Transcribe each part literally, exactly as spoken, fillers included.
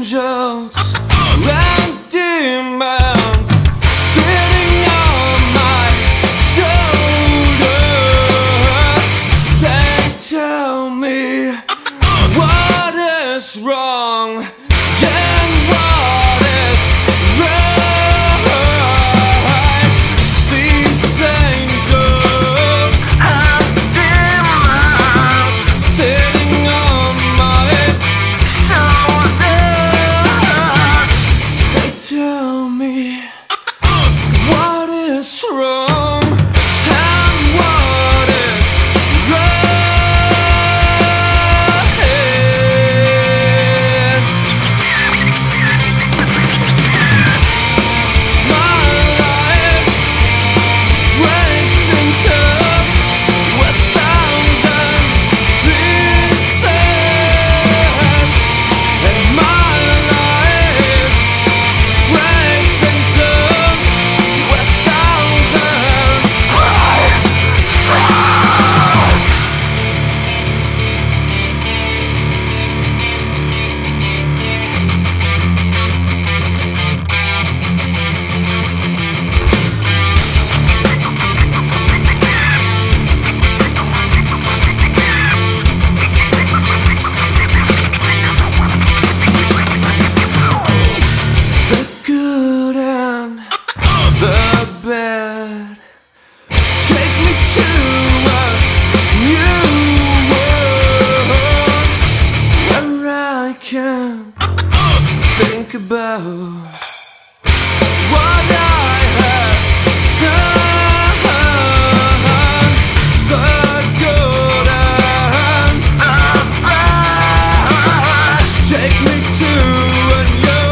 angels and demons sitting on my shoulders. They tell me what is wrong and what is right. These angels and demons sitting on my shoulders. They tell me what is wrong and what is right. My life breaks into a thousand pieces, and my life breaks into a thousand the good and the bad. Take me to a new world where I can think about what I have done. The good and the bad. Take me to a new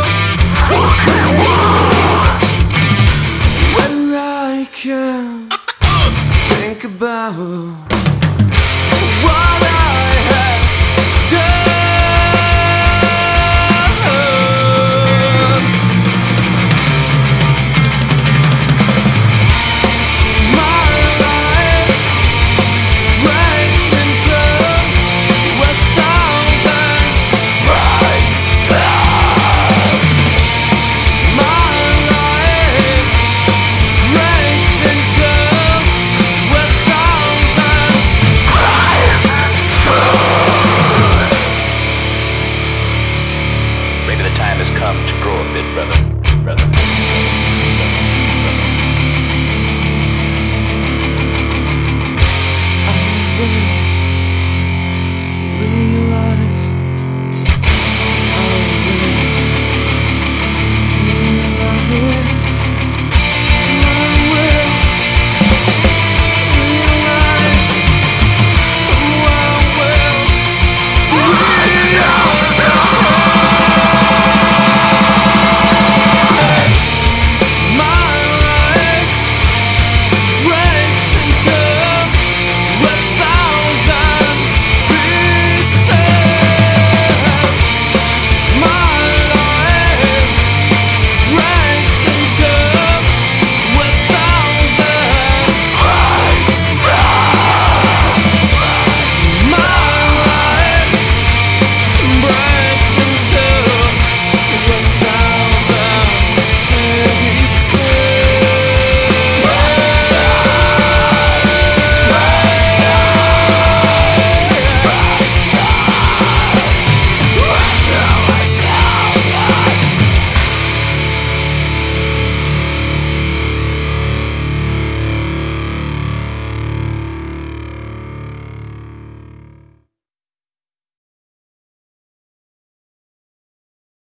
world where I can think about what I have done. My life breaks into a thousand pieces. My life breaks into a thousand Maybe the time has come to grow a bit, brother. Brother.